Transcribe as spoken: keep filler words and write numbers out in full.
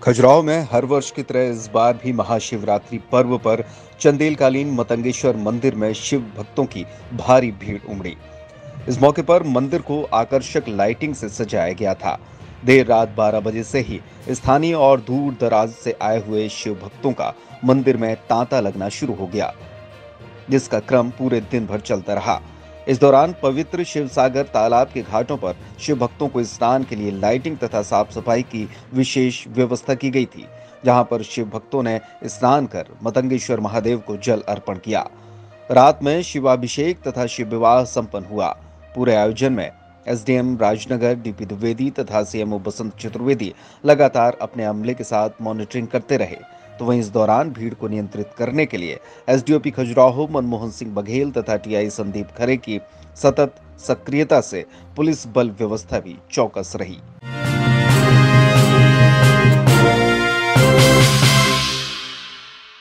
खजुराहो में हर वर्ष की तरह इस बार भी महाशिवरात्रि पर्व पर चंदेलकालीन मतंगेश्वर मंदिर में शिव भक्तों की भारी भीड़ उमड़ी। इस मौके पर मंदिर को आकर्षक लाइटिंग से सजाया गया था। देर रात बारह बजे से ही स्थानीय और दूर दराज से आए हुए शिव भक्तों का मंदिर में तांता लगना शुरू हो गया, जिसका क्रम पूरे दिन भर चलता रहा। इस दौरान पवित्र शिवसागर तालाब के घाटों पर शिव भक्तों को स्नान के लिए लाइटिंग तथा साफ सफाई की विशेष व्यवस्था की गई थी, जहां पर शिव भक्तों ने स्नान कर मतंगेश्वर महादेव को जल अर्पण किया। रात में शिवाभिषेक तथा शिव विवाह संपन्न हुआ। पूरे आयोजन में एसडीएम राजनगर डीपी द्विवेदी तथा सीएमओ बसंत चतुर्वेदी लगातार अपने अमले के साथ मॉनिटरिंग करते रहे। तो वहीं इस दौरान भीड़ को नियंत्रित करने के लिए एसडीओपी खजुराहो मनमोहन सिंह बघेल तथा टीआई संदीप खरे की सतत सक्रियता से पुलिस बल व्यवस्था भी चौकस रही।